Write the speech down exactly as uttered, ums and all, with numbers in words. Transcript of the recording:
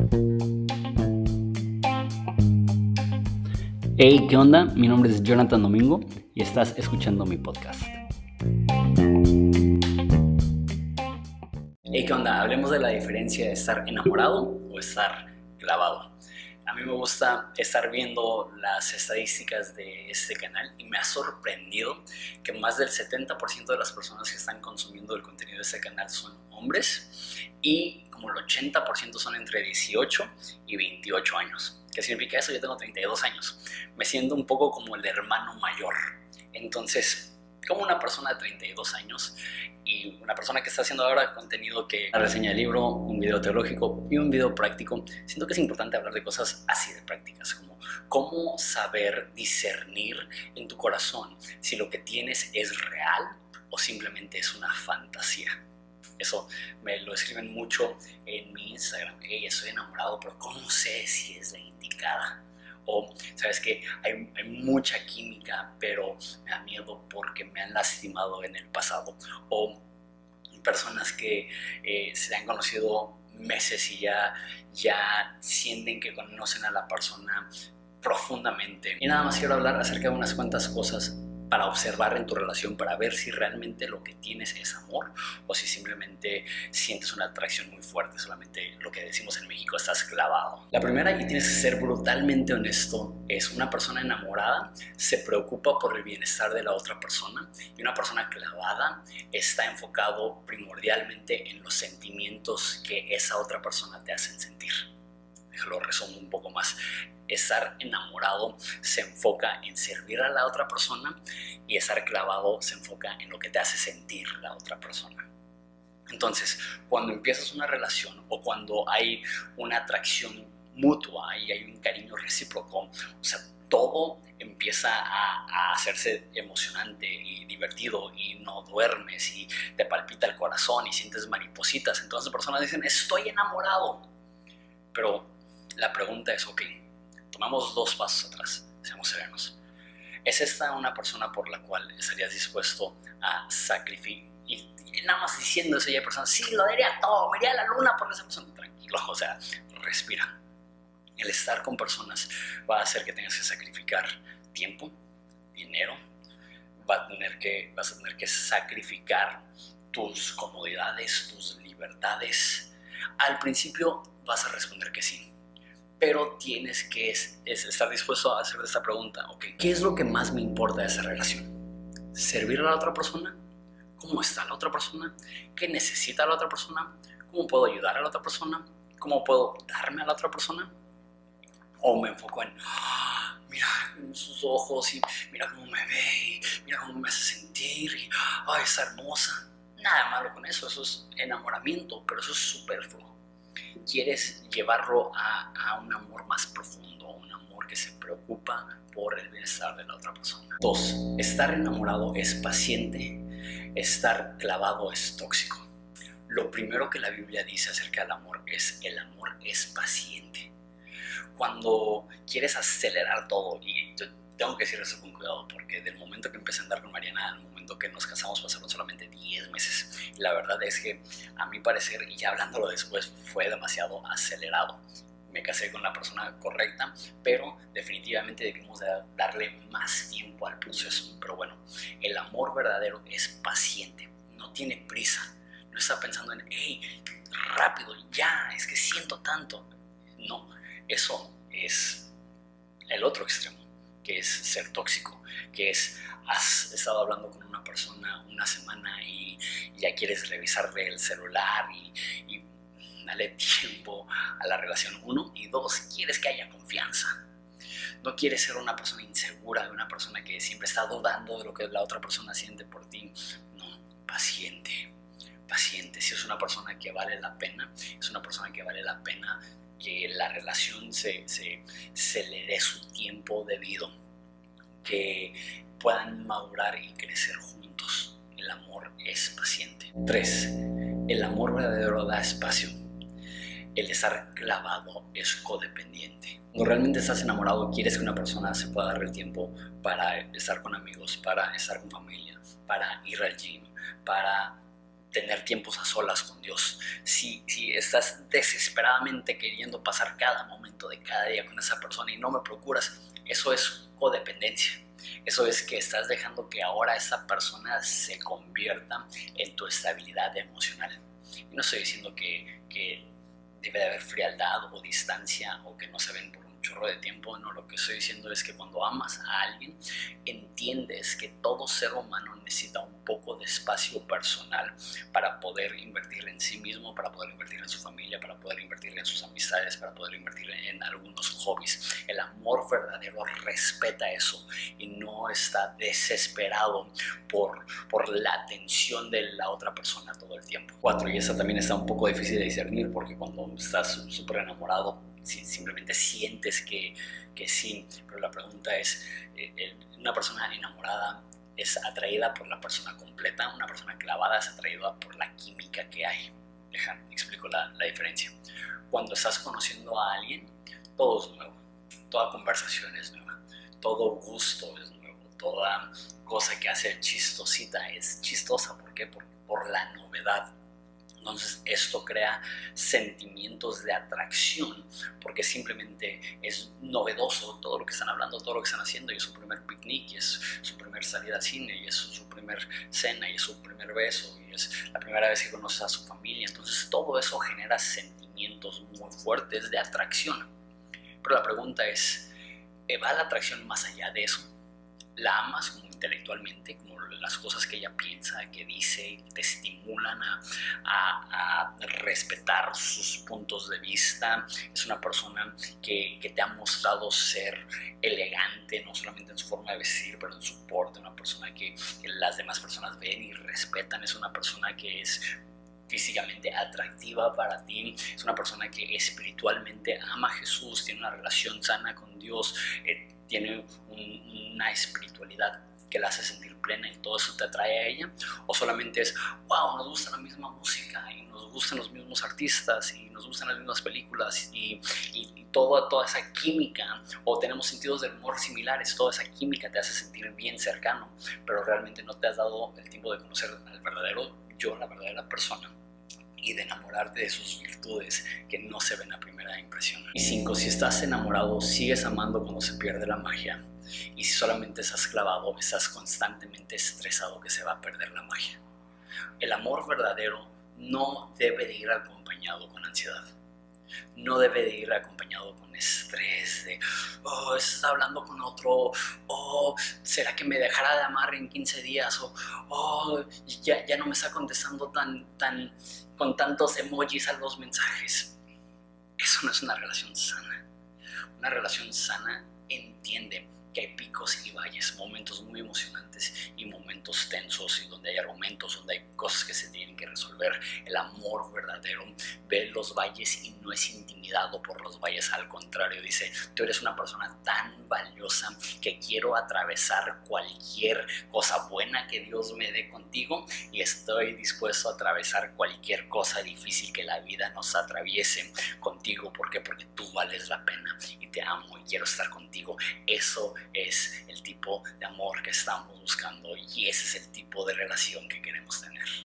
Hey, ¿qué onda? Mi nombre es Jonathan Domingo y estás escuchando mi podcast. Hey, ¿qué onda? Hablemos de la diferencia de estar enamorado o estar clavado. A mí me gusta estar viendo las estadísticas de este canal y me ha sorprendido que más del setenta por ciento de las personas que están consumiendo el contenido de este canal son hombres y como el ochenta por ciento son entre dieciocho y veintiocho años. ¿Qué significa eso? Yo tengo treinta y dos años. Me siento un poco como el hermano mayor. Entonces, como una persona de treinta y dos años y una persona que está haciendo ahora contenido que una reseña de libro, un video teológico y un video práctico, siento que es importante hablar de cosas así de prácticas, como cómo saber discernir en tu corazón si lo que tienes es real o simplemente es una fantasía. Eso me lo escriben mucho en mi Instagram. Hey, estoy enamorado, pero ¿cómo sé si es la indicada? O, ¿sabes qué? Hay, hay mucha química, pero me da miedo porque me han lastimado en el pasado. O personas que eh, se han conocido meses y ya, ya sienten que conocen a la persona profundamente. Y nada más quiero hablar acerca de unas cuantas cosas para observar en tu relación, para ver si realmente lo que tienes es amor o si simplemente sientes una atracción muy fuerte, solamente lo que decimos en México, estás clavado. La primera, y tienes que ser brutalmente honesto, es una persona enamorada se preocupa por el bienestar de la otra persona y una persona clavada está enfocado primordialmente en los sentimientos que esa otra persona te hace sentir. Déjalo resumo un poco más. Estar enamorado se enfoca en servir a la otra persona y estar clavado se enfoca en lo que te hace sentir la otra persona. Entonces, cuando empiezas una relación o cuando hay una atracción mutua y hay un cariño recíproco, o sea, todo empieza a, a hacerse emocionante y divertido y no duermes y te palpita el corazón y sientes maripositas. Entonces, personas dicen, estoy enamorado. Pero la pregunta es, ok, tomamos dos pasos atrás, seamos serenos. ¿Es esta una persona por la cual estarías dispuesto a sacrificar? Y, y nada más diciendo eso, ya hay personas, sí, lo daría todo, me iría a la luna por esa persona. Tranquilo, o sea, respira. El estar con personas va a hacer que tengas que sacrificar tiempo, dinero, va a tener que, vas a tener que sacrificar tus comodidades, tus libertades. Al principio vas a responder que sí. Pero tienes que es, es estar dispuesto a hacer esta pregunta, okay, ¿qué es lo que más me importa de esa relación? ¿Servir a la otra persona? ¿Cómo está la otra persona? ¿Qué necesita la otra persona? ¿Cómo puedo ayudar a la otra persona? ¿Cómo puedo darme a la otra persona? ¿O me enfoco en, oh, mira sus ojos y mira cómo me ve y mira cómo me hace sentir y, oh, está hermosa? Nada malo con eso, eso es enamoramiento, pero eso es superfluo. Quieres llevarlo a, a un amor más profundo, un amor que se preocupa por el bienestar de la otra persona. Dos, estar enamorado es paciente, estar clavado es tóxico. Lo primero que la Biblia dice acerca del amor es el amor es paciente. Cuando quieres acelerar todo, y yo tengo que decir eso con cuidado, porque del momento que empecé a andar con Mariana al momento que nos casamos pasaron solamente diez meses. Y la verdad es que a mi parecer, y ya hablándolo después, fue demasiado acelerado. Me casé con la persona correcta, pero definitivamente debimos de darle más tiempo al proceso. Pero bueno, el amor verdadero es paciente, no tiene prisa, no está pensando en, hey, rápido, ya, es que siento tanto. No, eso es el otro extremo, que es ser tóxico, que es, has estado hablando con una persona una semana y ya quieres revisarle el celular y, y dale tiempo a la relación, uno, y dos, quieres que haya confianza. No quieres ser una persona insegura, una persona que siempre está dudando de lo que la otra persona siente por ti. No, paciente, paciente. Si es una persona que vale la pena, es una persona que vale la pena que la relación se, se, se le dé su tiempo debido, que puedan madurar y crecer juntos. El amor es paciente. Tres, el amor verdadero da espacio. El estar clavado es codependiente. Cuando realmente estás enamorado, quieres que una persona se pueda dar el tiempo para estar con amigos, para estar con familia, para ir al gym, para tener tiempos a solas con Dios, si, si estás desesperadamente queriendo pasar cada momento de cada día con esa persona y no me procuras, eso es codependencia. Eso es que estás dejando que ahora esa persona se convierta en tu estabilidad emocional. Y no estoy diciendo que, que debe de haber frialdad o distancia o que no se ven por un chorro de tiempo. No, lo que estoy diciendo es que cuando amas a alguien, entiendes que todo ser humano necesita un poco de espacio personal para poder invertir en sí mismo, para poder invertir en su familia, para poder invertir en sus amistades, para poder invertir en algunos hobbies. El amor verdadero respeta eso y no está desesperado por, por la atención de la otra persona todo el tiempo. Cuatro, y esa también está un poco difícil de discernir porque cuando estás súper enamorado, si simplemente sientes que, que sí, pero la pregunta es, eh, una persona enamorada es atraída por la persona completa, una persona clavada es atraída por la química que hay. Deja, explico la, la diferencia. Cuando estás conociendo a alguien, todo es nuevo, toda conversación es nueva, todo gusto es nuevo, toda cosa que hace chistosita es chistosa. ¿Por qué? Por, por la novedad. Entonces esto crea sentimientos de atracción porque simplemente es novedoso todo lo que están hablando, todo lo que están haciendo, y es su primer picnic, y es su primer salida al cine, y es su primer cena, y es su primer beso, y es la primera vez que conoces a su familia. Entonces todo eso genera sentimientos muy fuertes de atracción. Pero la pregunta es, ¿va la atracción más allá de eso? ¿La amas como intelectualmente, como las cosas que ella piensa, que dice, te estimulan a, a, a respetar sus puntos de vista? Es una persona que, que te ha mostrado ser elegante, no solamente en su forma de vestir, pero en su porte, una persona que, que las demás personas ven y respetan. Es una persona que es físicamente atractiva para ti, es una persona que espiritualmente ama a Jesús, tiene una relación sana con Dios, eh, tiene un, una espiritualidad que la hace sentir plena y todo eso te atrae a ella. O solamente es, wow, nos gusta la misma música y nos gustan los mismos artistas y nos gustan las mismas películas y, y, y toda, toda esa química, o tenemos sentidos del humor similares, toda esa química te hace sentir bien cercano, pero realmente no te has dado el tiempo de conocer al verdadero yo, la verdadera persona, y de enamorarte de sus virtudes que no se ven a primera impresión. Y cinco, si estás enamorado, sigues amando cuando se pierde la magia. Y si solamente estás clavado, estás constantemente estresado que se va a perder la magia. El amor verdadero no debe de ir acompañado con ansiedad. No debe de ir acompañado con estrés de, oh, está hablando con otro, oh, ¿será que me dejará de amar en quince días? O, oh, ya, ya no me está contestando tan, tan, con tantos emojis a los mensajes. Eso no es una relación sana. Una relación sana entiende que hay picos y valles, momentos muy emocionantes y momentos tensos, y donde hay argumentos, donde hay cosas que se tienen que resolver. El amor verdadero ve los valles y no es intimidado por los valles, al contrario, dice, tú eres una persona tan valiosa que quiero atravesar cualquier cosa buena que Dios me dé contigo, y estoy dispuesto a atravesar cualquier cosa difícil que la vida nos atraviese contigo. ¿Por qué? Porque tú vales la pena y te amo y quiero estar contigo. Eso es el tipo de amor que estamos buscando y ese es el tipo de relación que queremos tener.